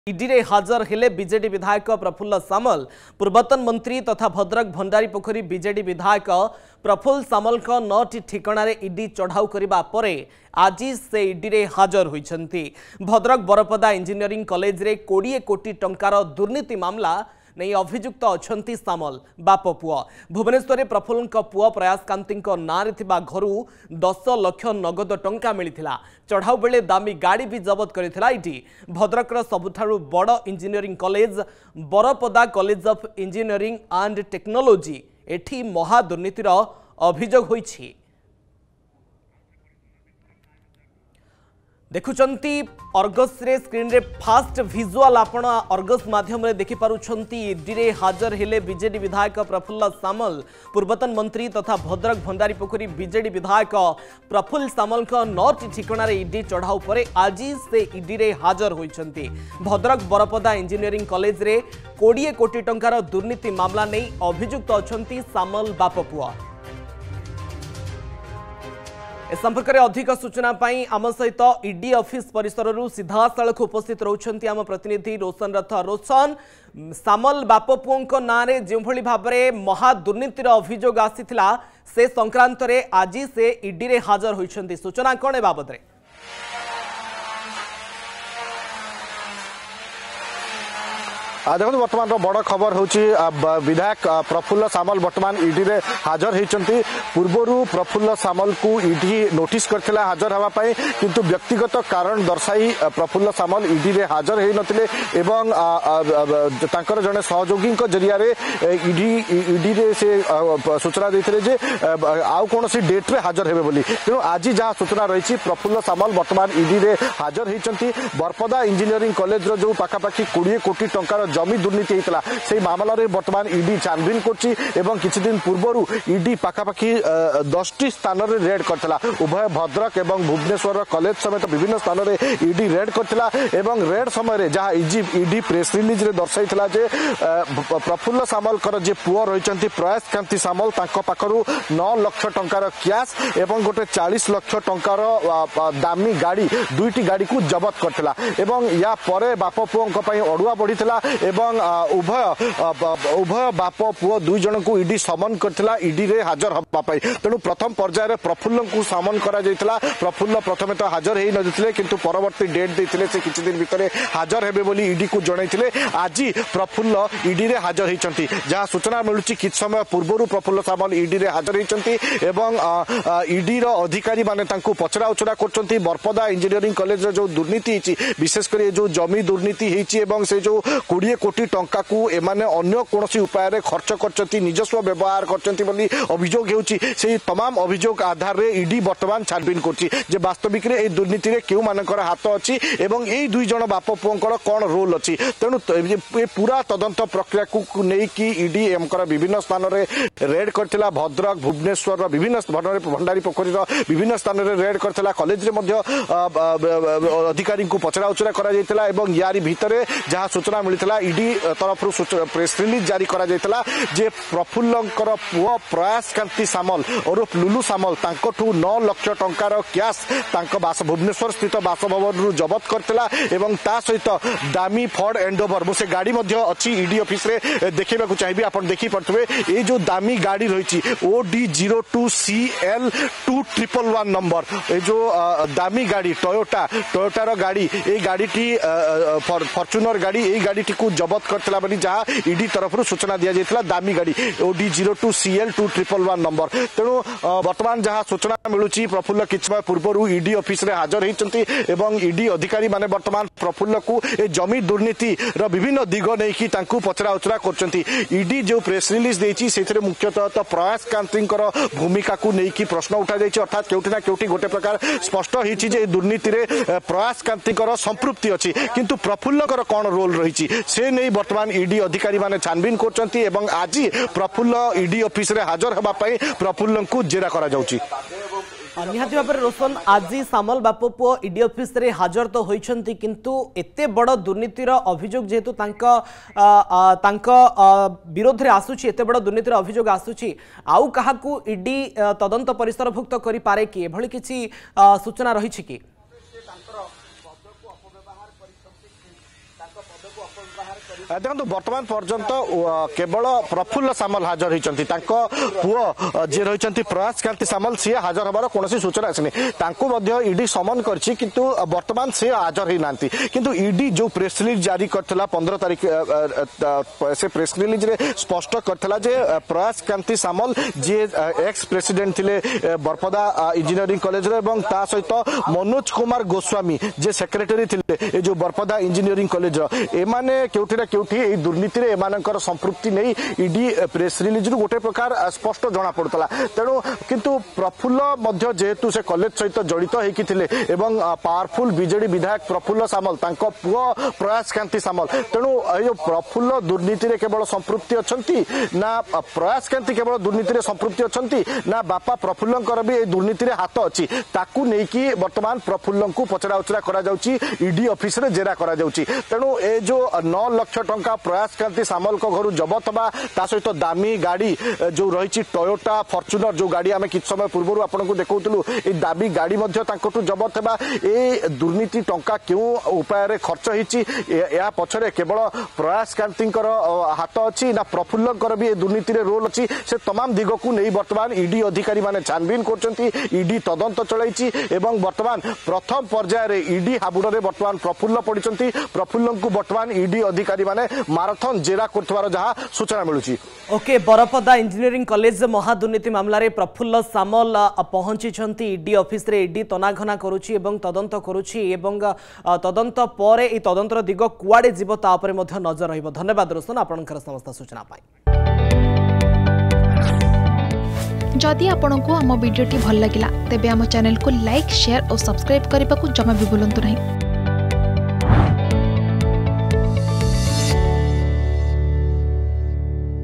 ED रे हाजर हेले बीजेडी विधायक प्रफुल्ल सामल। पूर्वतन मंत्री तथा भद्रक भंडारीपोखरी बीजेडी विधायक प्रफुल्ल सामल को 9टी ठिकाना रे ईडी चढ़ाऊ करिबा परे आज से ईडी रे हाजर होइछंती। भद्रक बरपदा इंजीनियरिंग कॉलेज रे 20 कोटी टंकार दुर्नीति मामला नहीं अभियुक्त अछंती सामल बाप पुआ। भुवनेश्वर प्रफुल्ल पुआ प्रयास कांति नारे घर 10 लाख नगद टंका मिलिथिला। चढ़ाऊ बेले दामी गाड़ी भी जबत करिथिला ईडी। भद्रकर सबुठारु बड़ engineering college Baripada college of engineering and technology एठी महा दुर्नीतिर अभियोग होइछि। देखुचंती अर्गस रे स्क्रीन रे फास्ट विजुअल आपण अर्गस माध्यम रे देखि पारुछंती। ईडी रे हाजर हेले बीजेडी विधायक प्रफुल्ल सामल। पूर्वतन मंत्री तथा भद्रक भंडारीपोखरी बीजेडी विधायक प्रफुल्ल सामल को 9टी ठिकाना रे ईडी चढ़ाऊ परे आज से ईडी रे हाजर होइछंती। भद्रक बरपदा इंजीनियरिंग कॉलेज रे 20 कोटी टंकार दुर्नीति मामला नै अभियुक्त अछंती सामल बाप पुआ। ए संपर्क में अधिक सूचना आम सहित ईडी ऑफिस परिसर सीधा सड़क उपस्थित रहउछंती आम प्रतिनिधि रोशन रथ। रोशन, सामल बाप पुओं ना रे जो भली भाव में महादुर्नीतिर अभियोग आसीथिला से संक्रांत रे आज से ईडी रे हाजर होइछंती। सूचना कौन ए बाबद रे? देखो बर्तमान बड़ खबर हूँ विधायक प्रफुल्ल सामल बर्तमान ईडी रे हाजर होती। पूर्वर प्रफुल्ल सामल को ईडी नोटिस करथिला हाजर हवापाई, किंतु व्यक्तिगत कारण दर्शाई प्रफुल्ल सामल ईडी रे हाजर हो नथिले एवं तांकर जने सहयोगी जरिया ईडी रे से सूचना देथिले जे आउ कोनोसी डेट रे हाजर हेबे बोली। तेणु आज जहाँ सूचना रही प्रफुल्ल सामल बर्तमान ईडी रे हाजर होती। बरपदा इंजीनियरिंग कॉलेज रो जो पाखापाखि 20 कोटी टंकार जमी दुर्नीति होता से मामला रे बर्तमान ईडी छानबीन कर किछि दिन पूर्व ईडी पाखापाखि 10टी स्थान रे रेड करथिला। उभय भद्रक एवं भुवनेश्वर कॉलेज समेत विभिन्न स्थान रे ईडी रेड करथिला एवं रेड समय रे जहाँ ईडी प्रेस रिलीज रे दर्शाइथिला जे प्रफुल्ल सामल कर जे पुओ रहिचंती प्रयास कांति सामल तांको पाखरु 9 लाख टंकार कैश एवं गोटे 40 लाख टंकार दामी गाड़ी 2टी गाड़ी को जबत करथिला एवं या परे बाप पुओं पई अडुआ बढ़िथिला एवं उभय बाप पुओ 2 जन को ईडी समन करथिला ईडी रे हाजर हबा पाई। तेणु प्रथम पर्यायर प्रफुल्ल को समन करा जायतिला। प्रफुल्ल प्रथमे तो हाजर हेई नथिले, किंतु परवर्ती डेट देथिले से किछि दिन भितरे हाजर हेबे बोली ईडी को जणाइथिले। आज प्रफुल्ल ईडी रे हाजर हेइचंती। जहाँ सूचना मिलुची किछ समय पूर्वरु प्रफुल्ल सामल ईडी रे हाजर हेइचंती एवं ईडी रो अधिकारी माने तांको पचरा उचरा करचंती। बरपदा इंजीनियरिंग कॉलेज रो जो दुर्नीति हिची, विशेष कर जो जमी दुर्नीति हिची एवं से जो 20 कोटी टंका को एमाने अन्य कोनोसी उपाय रे खर्च करचंती, निजस्व व्यवहार करचंती बोली अभियोग हेउची। से तमाम अभियोग आधार रे ईडी वर्तमान छानबीन करची जे वास्तविक रे ए दुर्नीति रे केउ मानकर हाथ अछि एवं एई 2 जन बाप पुओंकर कोन रोल अछि। तेणु ए पूरा तदंत प्रक्रिया को नै कि ईडी एमकर विभिन्न स्थान रे रेड करथिला। भद्रक भुवनेश्वर विभिन्न भंडारीपोखरी विभिन्न स्थान रे रेड करथिला। कॉलेज रे मध्य अधिकारी को पचरा उचरा करा जायतिला एवं यारी भितरे जहाँ सूचना मिलता ईडी तरफ प्रेस रिलीज जारी करा जायतिला जे प्रफुल्लंकर पुओ प्रयास कांति सामल और लुलु सामल तांकठू 9 लाख टंकार कैश तांक भुवनेश्वर स्थित बासभवन रु जबत करथिला एवं ता सहित दामी फॉर्ड एंडोवर मुझे गाड़ी मध्य अच्छी ईडी ऑफिस रे देखिबा चाहिए। आपण देखि पड़थबे ए जो दामी गाड़ी रही OD02CL 2111 नंबर ए जो दामी गाड़ी टोयोटा रो गाड़ी ए गाड़ी टी फॉर्च्यूनर गाड़ी ए गाड़ी टी को जबत करथिला बनी जहाँ ईडी तरफ सूचना दिया जायतिला। दामी गाड़ी OD02CL 2111 नंबर। तेणु वर्तमान जहाँ सूचना मिलुची प्रफुल्ल किछ समय पूर्व ईडी ऑफिस रे हाजर होइचंती एवं ईडी अधिकारी माने वर्तमान प्रफुल्ल को ए जमी दुर्नीति रो विभिन्न दिग नै कि तांकू पचरा उचरा करचंती। ईडी जो प्रेस रिलीज देछि सेथिरे मुख्यतः तो प्रयास कांतिंकर भूमिका को नै कि प्रश्न उठा जायछि, अर्थात केउटी ना केउटी गोटे प्रकार स्पष्ट हिछि जे दुर्नीति रे प्रयास कांतिंकर संपृक्ति अछि, किंतु प्रफुल्लकर कोन रोल रही से नहीं वर्तमान ईडी अधिकारी माने छानबीन करचंती एवं आज प्रफुल्ल ईडी ऑफिस रे हाजर हबा पई प्रफुल्ल को जेरा करा जाउची। निहाती भाव रोशन, आज सामल बाप पुओ ईडी ऑफिस रे हाजर तो होइछंती, किंतु एते बड़ दुर्नीतिर अभियोग जेहेतु विरोध रे आसुची, एते बड़ दुर्नीतिर अभियोग आसुची, आउ काहाकू ईडी तदंत परिसरभुक्त करि पारे कि एभली किछि सूचना रहिछि कि? देखो बर्तमान पर्यंत केवल प्रफुल्ल सामल हाजर होती पुओ जी रही प्रयास कांति सामल सी हाजर हबार कौन सूचना आसनी ईडी समन करछि किंतु वर्तमान से हाजर होना किंतु ईडी जो प्रेस रिलीज जारी करथिला 15 तारिख से प्रेस रिलीज रे स्पष्ट करथिला जे प्रयास कांति सामल जी एक्स प्रेसिडेंट थिले बरपदा इंजीनियरिंग कॉलेज रे एवं ता सहित मनोज कुमार गोस्वामी जे सेक्रेटरी थिले ए जो बरपदा इंजीनियरिंग कॉलेज एमाने केउठी ना केउठी ए दुर्नीति रे एमानकर संपृक्ति नै ईडी प्रेस रिलीज रु गोटे प्रकार स्पष्ट जणा पड़तला तेणु किंतु प्रफुल्ल मध्य जेहेतु से कॉलेज सहित जड़ित होइकी थिले एवं पावरफुल बीजेडी विधायक प्रफुल्ल सामल तांको पुओ प्रयास कांति सामल तेणु ए प्रफुल्ल दुर्नीति रे केवल संपृक्ति अछंती ना प्रयास कांति केवल दुर्नीति रे संपृक्ति अछंती ना बापा प्रफुल्लंकर भी ए दुर्नीति रे हाथ अछि ताकू नै कि वर्तमान प्रफुल्लं को पचरा उचरा करा जाउची ईडी ऑफिस रे जेरा करा जाउची तेणु ए जो 9 लाख टंका प्रयास कांति सामल को घर जबत बा ता सहित दामी गाड़ी जो रही टोयोटा फॉर्च्यूनर जो गाड़ी आम किछ समय पूर्व आपन को देखौतलु ए दाबी गाड़ी मध्य तांकोटु जबत हेबा ए दुर्नीति टंका क्यों उपाय रे खर्च हिची या पछरे केवल प्रयास कांतिंकर हाथ अछि ना प्रफुल्लंकर भी ए दुर्नीति रे रोल अछि से तमाम दिग को नै वर्तमान ईडी अधिकारी माने छानबीन करचंती ईडी तदंत चलाइछि एवं वर्तमान प्रथम पर्याय रे ईडी हाबुड़ रे वर्तमान प्रफुल्ल पडिचंती प्रफुल्लं को वर्तमान ईडी अधिकारी माने माराथन जेरा करथवार जहा सूचना मिलुछि। ओके बरपदा इंजीनियरिंग कॉलेज महादुर्नीति मामला रे प्रफुल्ल सामल पहुंची ईडी ऑफिस रे ईडी तनाघना करुछि एवं तदंत करुछि एवं तदंत परे ए तदंतर दिग कुआडे जीव ता उपरे मध्य नजर रहिबो। धन्यवाद रोशन आपनकर समस्त सूचना पाई। जदि आपंक आम भिडी भल लगा तेब आम चैनल को लाइक शेयर और सब्सक्राइब करने को जमा भी भूलु नहीं।